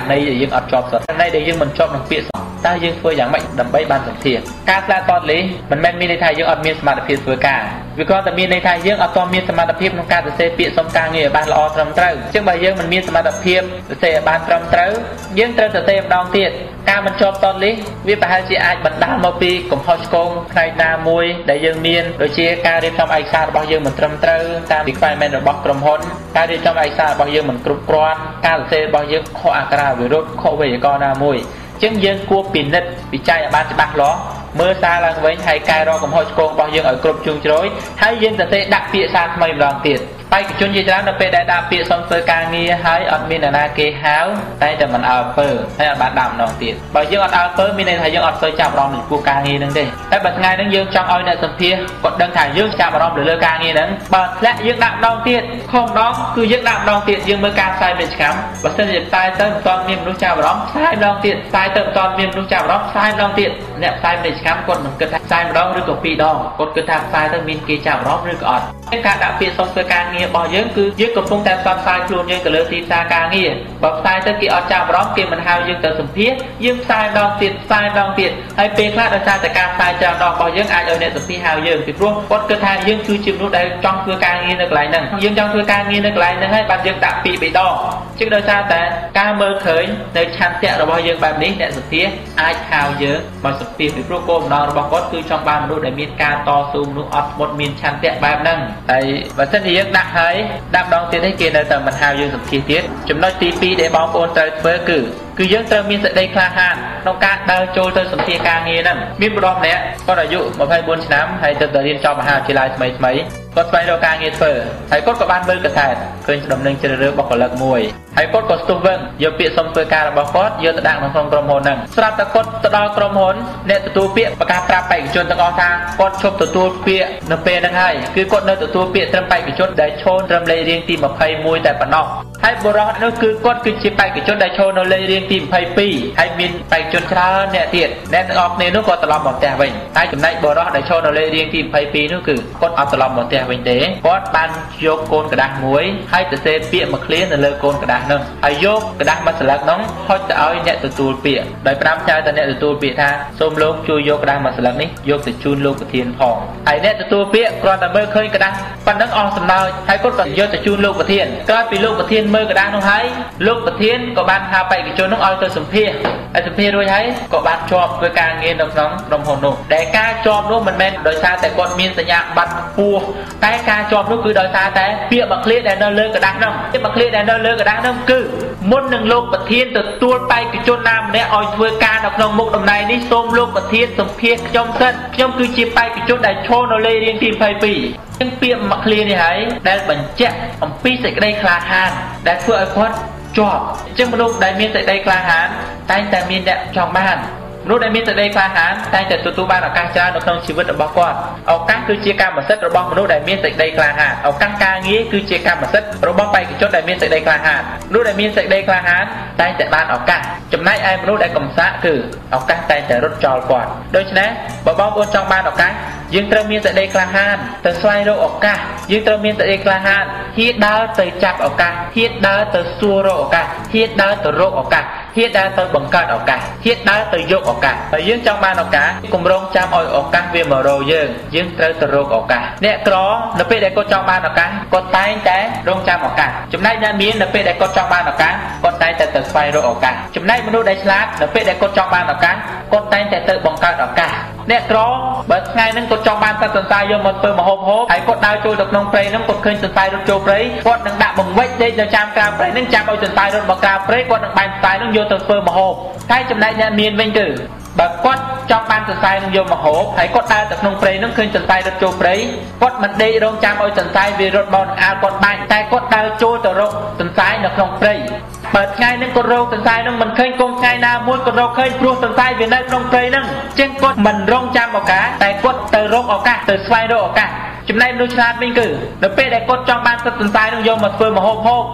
ในยังอัดจอบสัตว์ในได้ยังมันจอบนังเปียสตายังตัวอย่างไม่ดำใบบานสังเทียการแปลตอนนี้มันแม่นมีในไทยยังอัดมีสมาร์ทเพียตัวการวิเคราะห์แต่มีในไทยยังอัดตอนมีสมาร์ทเพียของการจะเซเปียสมการเงี้ยบานละอตรมเต้าซึ่งใบยังมันมีสมาร์ทเพียเซบานตรมเต้ายังเต้าจะเซบดองเทียการมันจอบตอนนี้วิปหาจีไอบรรดาโมปีกลมฮอชกงใครนามวยได้ยังเมียนโดยเฉพาะการเรียนทำไอซาบางยังเหมือนตรมเต้าตามดีไฟแมนระบบกลมฮอนการเรียนทำไอซาบางยังเหมือนกรุบกรอนการเซบางยังข้ออักราวิรุธข้อเวกนามวยจึงยังกลัวปิ่นนิดวิจัยบ้านจะบักล้อเมื่อซาลังไว้ให้กายรอกลมฮอชกงบางยังเอากรุบจุงโจยให้ยังจะเตะดักเปียซาไม่ลองติดไปจนยีราฟเราไปได้ดาเปียสมเสกาเงียให้อดมีนาเกฮาวได้แต่มันเอาเปอร์ให้อดบาดดำนองติดบางยังอดเอาเปอร์มีในไทยยังอดเสยจับรองหนึ่งกูกาเงียนั่นเด้แต่บัดไงนั่งยังจังเอาในสัมเพียกดดังถ่ายยังจับรองหรือเลือกาเงียนั้นบัดและยังดักดองติดคงน้องคือยังดักดองติดยังเมื่อการใส่เป็นช้ำบัดเส้นจะตายเติมตอนมีมนุษย์จับรองใส่ดองติดตายเติมตอนมีมนุษย์จับรองใส่ดองติดเนี่ยใส่เป็นช้ำกดมันเกิดใส่รองหรือกับปีดองกดเกิดทางใส่ต้องมีกีจับรองหรือกับอดการดักเปียสมเสกาเงียบ่ยังคือยึดกับพงแต่ตอนทรายครูยังกับเลือตีตากาเงียบอกทรายตะกี้เอาจับร้องเกมมันหาวยังแต่สมเพียยังทรายดองติดทรายดองติดให้เป็นคลาดอาจารย์แต่การทรายจับดองบอกยังอาจเอาเนี่ยสมเพียหาวยังติดร่วงกดกระทายยังคือจิมรู้ได้จ้องเพื่อการเงียนึกไหลนั่งยังจ้องเพื่อการเงียนึกไหลนั่งให้บัดยังดักปีไปดองจึงโดยทราบแต่การเมื่อเคยในชันเตะเราบอกยังแบบนี้เนี่ยสมเพียอาจหาวยังมาสมเพียติดร่วงโกมดองเราบอกก็คือช่องบ้านมนุษย์ได้มีการต่อสู้มนุษย์อัดหมดมีชันเตะแบบนั่งแต่บัดเส้นที่ยังดักให้ดักดองติดให้เกณฑ์แต่มันหาวยังสมเพียติดจำนวนตีปีได้บอมโอนใจเฟอร์คือยังเติมมีสเตย์คลาฮานต้องการเดินโจเติมสมเพียการเงินนั่นมีบรอมเนี่ยก็อายุมาให้บุญน้ำให้เติมเรียนจอมหาวิทยาลัยสมัยก็ไปเราการเงินเฟอร์ให้กดกับบ้านเบอร์กระแทกเคยดำเนินเจริญบอกกับเลิกมวยให้กดกับสตูเวิร์นโยเปียสมเฟอร์การบอกก็โยตะดังของกรมหนั่งสลับตะกดตะดอกรมหนเนี่ยตัวเปียประกาศปราบไปจนตะกอทางกดชบตัวเปียนเปนั่งให้คือกดเนื้อตัวเปียเติมไปจนได้โชนเติมเลยเรียงตีมาไพ่มวยแต่ปนอกให้บรอนั่นคือกดคือจีไปจนได้โชนเลยเรียงตีไพ่ปีให้มินไปจนช้าเนี่ยเทียดแน่นออกเนี่ยนู้ก็ตลอดหมดแต่วิ่งให้จำได้บรอได้โชนเลยเรียงตีไพ่ปีนู้คือกดเอาตลอดหมดแต่วิ่งเด้กดบันยกโกนกระดาษมวยให้แต่เซเปียมาเคลียร์ในเลยโกนกระดาษนึงให้ยกกระดาษมาสลักน้องเขาจะเอาเนี่ยตัวเปียโดยพระใจแต่เนี่ยตัวเปียท่าส้มลูกช่วยยกกระดาษมาสลักนี้ยกแต่จูนลูกกระเทียนทองให้เนี่ยตัวเปียกรอนแต่เมื่อเคยกระดาษปันนักออกสำเนาให้กดก่อนยกแต่จูนลูกกระเทียนก็ปีลูกกระเทียนเมื่อกระดาษน้องให้ลูกกระเทียนก็บันพาไปกิจน้องเอาตัวสมเพียไอ้สมเพียด้วยให้ก็บันชอบด้วยการเงินน้องรมหนุ่มแต่การจอมนู้นมันแม่นโดยซาแต่กดมีสัญญาบัตรปูแต่การจอมนู้นคือโดยซาแต่เปียบักเลียแดนเนอร์เลิกกระดาษน้องเปียบักเลียแดนเนอร์เลิกกระดาษน้องคือมุนหนึ่งลูกกระเทียนตัวไปกิจน้ำเนี่ยเอาด้วยการน้องมุกดำในนี่ส้มลูกกระเทียนสมเพียจอมเส้นจอมคือจีไปกิจได้โชว์โนเลยเรียนทีมไพปียังเปียบักเลียนี่ให้ได้บรรเจาะอมปีเสกได้คลาฮานได้เพื่อไอ้พอดจอบจึงมนุษย์ได้มีแต่ได้กลาหารแต่มีแต่จองบ้านมนุษย์ได้มีแต่ได้กลาหารแต่ตัวบ้านเอาการจ้าในក្នុងชีวิตរបស់គាត់เอาការគឺជាកម្មសិទ្ធិរបស់មនុស្សដែលមានសេចក្តីក្លាហានเอาការងារគឺជាកម្មសិទ្ធិរបស់បេក្ខជនដែលមានសេចក្តីក្លាហានមនុស្សដែលមានសេចក្តីក្លាហានតែបានឱកាសចំណែកឯមនុស្សដែលកំសាកគឺឱកាសតែរត់ចោលគាត់ដូច្នេះបើបងប្អូនចង់បានឱកាសយើងត្រូវមានសេចក្តីក្លាហានទៅស្វែងរកឱកាសយើងត្រូវមានសេចក្តីក្លាហានហ៊ានដើរទៅចាប់ឱកាសហ៊ានដើរទៅសួររកឱកាសហ៊ានដើរទៅរកឱកាសហ៊ានដើរទៅបង្កើតឱកាសហ៊ានដើរទៅយកឱកាសហើយយើងចង់បានឱកាសគម្រោងចាំឲ្យឱកាសវាមករកយើងត្រូវទៅរកឱកាសអ្នកក្រនៅពេលដែលគាត់ចង់បានឱកាសគាត់តែងតែរងចាំឱកាសចំណែកអ្នកមាននៅពេលដែលគាត់ចង់បានឱកាសគាត់តែងតែទៅស្វែងរកឱកាសចំណែកមនុស្សដែលឆ្លាតនៅពេលដែលគាត់ចង់បានឱកាសគាត់តែងតែទៅបង្កើតឱកាសអ្នកក្របើថ្ងៃហ្នឹងគាត់ចង់បានសត្វសន្សាយកមកធ្វើមហូបហើយគាត់ដើរចូលទៅក្នុងព្រៃហ្នឹងគាត់ឃើញសន្សាយរត់ចូលព្រៃគាត់នឹងដាក់បង្វិចដេកនៅចាំក្រៅព្រៃហ្នឹងចាំឲ្យសន្សាយរត់មកក្រៅព្រៃគាត់នឹងបាញ់សន្សាយហ្នឹងយកទៅធ្វើមហូបតែចំណែកអ្នកមានវិញគឺបើគាត់ចង់បានសន្សាយនឹងយកមកហូបហើយគាត់ដើរទៅក្នុងព្រៃហ្នឹងឃើញសន្សាយរត់ចូលព្រៃគាត់មិនដេករងចាំឲ្យសន្សាយវារត់មកនឹងអាលគាត់បាញ់តែគាត់ដើរចូលទៅរកសន្សាយនៅក្នុងព្រៃបើថ្ងៃហ្នឹងគាត់រកសន្សាយហ្នឹងមិនឃើញកុំថ្ងៃណាមួយគាត់រកឃើញព្រោះសន្សាយវានៅក្នុងព្រៃហ្នឹងចឹងគាត់មិនរងចាំឱកាសតែគាត់ទៅរកឱកាសទៅស្វែងរកឱកាសចំណែកមនុស្សឆ្លាតវិញគឺនៅពេលដែលគាត់ចង់បានសត្វសន្សាយនឹងយកមកធ្វើមហូប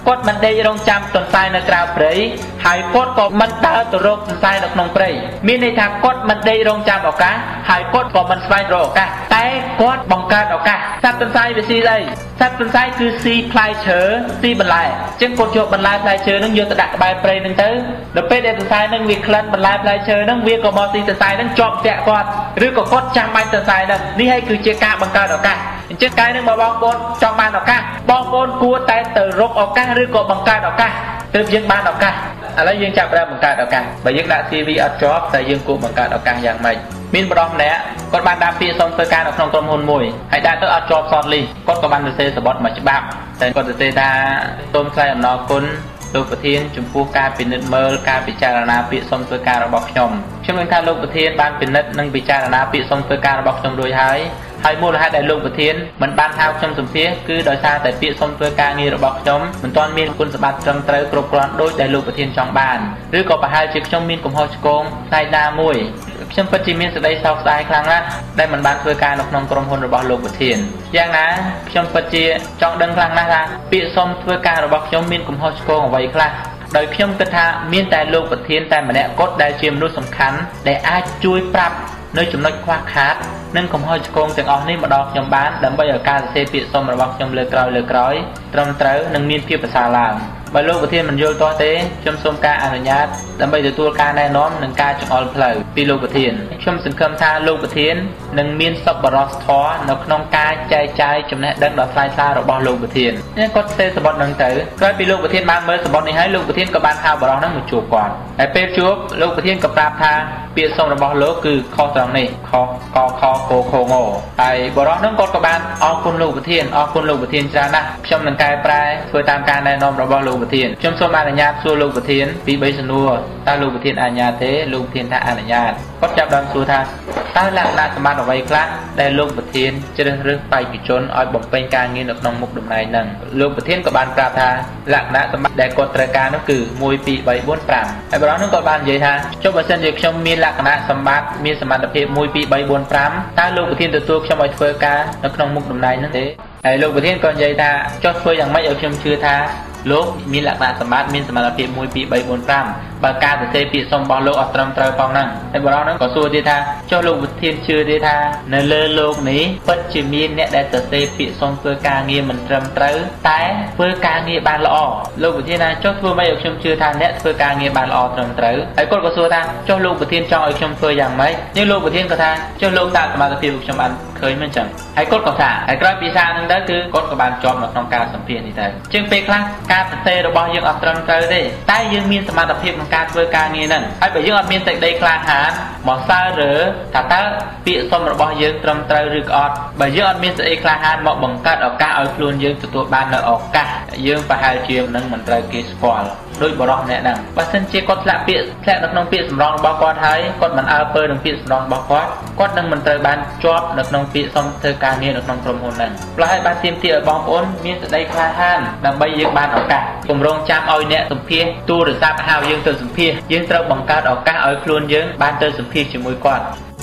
គាត់មិនដេករងចាំទន្សាយនៅក្រៅព្រៃហើយគាត់ក៏មិនដើរទៅរកទន្សាយនៅក្នុងព្រៃមានន័យថាគាត់មិនដេករងចាំឱកាសហើយគាត់ក៏មិនស្វែងរកឱកាសតែគាត់បង្កើតឱកាសសត្វទន្សាយវាស៊ីស្អីសត្វទន្សាយគឺស៊ីផ្លែឈើស៊ីបន្លែអញ្ចឹងគាត់យកបន្លែផ្លែឈើនឹងយកទៅដាក់ក្បែរព្រៃនឹងទៅដល់ពេលដែលទន្សាយនឹងវាក្លិនបន្លែផ្លែឈើនឹងវាក៏មកស៊ីទន្សាយនឹងជាប់តាក់គាត់ឬក៏គាត់ចាំបាច់ទន្សាយនឹងនេះហើយគឺជាការបង្កើតឱកាសអញ្ចឹងកាយនឹងបងប្អូនចង់បានឱកាសបងប្អូនគួរតែទៅរកឱកាសឬក៏បង្កើតឱកាសទើបយើងបានឱកាសឥឡូវយើងចាប់ផ្ដើមបង្កើតឱកាសបើយើងដាក់ CV អត់ជាប់តែយើងគួរបង្កើតឱកាសយ៉ាងម៉េចមានបរិសម្នាក់គាត់បានដាក់ពាក្យសុំធ្វើការនៅក្នុងក្រុមហ៊ុនមួយហើយដាក់ទៅអត់ជាប់ short list គាត់ក៏បានសរសេរសបត់មួយច្បាប់តែគាត់សរសេរថាសូមថ្លែងអំណរគុណលោកប្រធានចំពោះការពិនិត្យមើលការពិចារណាពាក្យសុំធ្វើការរបស់ខ្ញុំនឹងថាលោកប្រធានបានពិនិត្យនិងពិចារណាពាក្យសុំធ្វើការរបស់ខ្ញុំរួចហើយមូលហេតុដែលលោកប្រធានមិនបានហៅខ្ញុំសម្ភាសគឺដោយសារតែពាក្យសុំធ្វើការងាររបស់ខ្ញុំមិនទាន់មានគុណសម្បត្តិត្រឹមត្រូវគ្រប់គ្រាន់ដូចដែលលោកប្រធានចង់បានឬក៏ប្រហែលជាខ្ញុំមានកំហុសឆ្គងផ្នែកណាមួយខ្ញុំពិតជាមានសេចក្តីសោកស្ដាយខ្លាំងណាស់ដែលមិនបានធ្វើការនៅក្នុងក្រុមហ៊ុនរបស់លោកប្រធានយ៉ាងណាខ្ញុំពិតជាចង់ដឹងខ្លាំងណាស់ថាពាក្យសុំធ្វើការរបស់ខ្ញុំមានកំហុសឆ្គងអ្វីខ្លះដោយខ្ញុំគិតថាមានតែលោកប្រធានតែម្នាក់គត់ដែលជាមនុស្សសំខាន់ដែលអាចជួយប្រាប់នៅចំណុចខ្វះខាតនិងកំហុសឆ្គងទាំងអស់នេះមកដល់ខ្ញុំបានដើម្បីឲ្យការសរសេរពាក្យសុំរបស់ខ្ញុំលើក្រោយត្រឹមត្រូវនិងមានភាពប្រសើរឡើងបើលោកប្រធានមិនយល់ទាស់ទេខ្ញុំសូមការអនុញ្ញាតដើម្បីទទួលការណែនាំនិងការចង្អុលផ្លូវពីលោកប្រធានខ្ញុំសង្ឃឹមថាលោកប្រធាននឹងមានសប្បុរសធម៌នៅក្នុងការចែកចាយចំណេះដឹងដ៏ថ្លៃថ្លារបស់លោកប្រធានគាត់ផ្សេងសបត់នឹងទៅក្រោយពីលោកប្រធានបានមើលសបត់នេះហើយលោកប្រធានក៏បានហៅបរិសនឹងមកជួបគាត់ហើយពេលជួបលោកប្រធានក៏ប្រាប់ថាពាក្យសុំរបស់លោកគឺខុសត្រង់នេះខុសកខកខងហើយបរិសនឹងគាត់ក៏បានអរគុណលោកប្រធានច្រើនណាស់ខ្ញុំនឹងកែប្រែធ្វើតាមការណែនាំរបស់លោកប្រធានខ្ញុំសូមអនុញ្ញាតសួរលោកប្រធានពី3សំណួរតើលោកប្រធានអនុញ្ញាតទេលោកប្រធានថាអនុញ្ញាតគាត់ចាប់ដើមសួរថាតើលក្ខណៈសម្បត្តិអ្វីខ្លះដែលលោកប្រធានជ្រើសរើសបេក្ខជនឲ្យបំពេញការងារនៅក្នុងមុខតំណែងហ្នឹងលោកប្រធានក៏បានប្រាប់ថាលក្ខណៈសម្បត្តិដែលគាត់ត្រូវការនោះគឺ1 2 3 4 5ហើយបរិសុទ្ធនោះគាត់បាននិយាយថាចុះបើសិនជាខ្ញុំមានលក្ខណៈសម្បត្តិមានសមត្ថភាព1 2 3 4 5តើលោកប្រធានទទួលខ្ញុំឲ្យធ្វើការនៅក្នុងមុខតំណែងហ្នឹងទេហើយលោកប្រធានក៏និយាយថាចុះធ្វើយ៉ាងម៉េចឲ្យខ្ញុំជឿថាលោកមានលក្ខណៈសម្បត្តិមានសមត្ថភាព1 2 3 4 5បើការសរសេរពាក្យសុំរបស់លោកអត់ត្រឹមត្រូវផងហ្នឹងហើយបរិសុទ្ធហ្នឹងក៏សួរទៀតថាចុះលោកប្រធានជឿទេថានៅលើលោកនេះពិតជាមានអ្នកដែលសរសេរពាក្យសុំធ្វើការងារមិនត្រឹមត្រូវតែធ្វើការងារបានល្អលោកប្រធានថាចុះធ្វើម៉េចឲ្យខ្ញុំជឿថាអ្នកធ្វើការងារបានល្អត្រឹមត្រូវហើយគាត់ក៏សួរថាចុះលោកប្រធានចង់ឲ្យខ្ញុំធ្វើយ៉ាងម៉េចនេះលោកប្រធានក៏ថាចុះលោកតាមសមត្ថភាពរបស់ខ្ញុំបានឃើញមិនចឹងហើយគាត់ក៏ថាហើយក្រោយពីសារហ្នឹងទៅគឺគាត់ក៏បានជាប់នៅក្នុងការសម្ភាសន៍នេះទៅជាងពេលខ្លះការសរសេររបស់យើងអត់ត្រឹមត្រូវទេតែយើងមានសមត្ថភាពក្នុងការធ្វើការងារហ្នឹងហើយបើយើងអត់មានសេចក្តីក្លាហានមកសើរើថាតើពាក្យសុំរបស់យើងត្រឹមត្រូវឬក៏អត់បើយើងអត់មានសេចក្តីក្លាហានមកបង្កើតឱកាសឲ្យខ្លួនយើងទទួលបាននៅឱកាសយើងប្រហែលជានឹងមិនត្រូវគេស្គាល់ដោយបរិសុទ្ធអ្នកហ្នឹងបើសិនជាគាត់ធ្លាក់នៅក្នុងពាក្យសម្រងរបស់គាត់ហើយគាត់មិនអើពើនឹងពាក្យសម្រងរបស់គាត់នឹងមិនត្រូវបានជាប់នៅក្នុងពាក្យសុំធ្វើការងារនៅក្នុងក្រុមហ៊ុនហ្នឹងផ្លាស់ឲ្យបានទាមទារឲ្យបងប្អូនមានសេចក្តីក្លាហានដើម្បីយើងបានឱកាសគម្រោងចាំឲ្យអ្នកសម្ភាសទូរស័ព្ទហៅយើងទៅសម្ភាសយើងត្រូវបង្កើតឱកាសឲ្យខ្លួនយើងបានទៅសម្ភាសជាមួយគាត់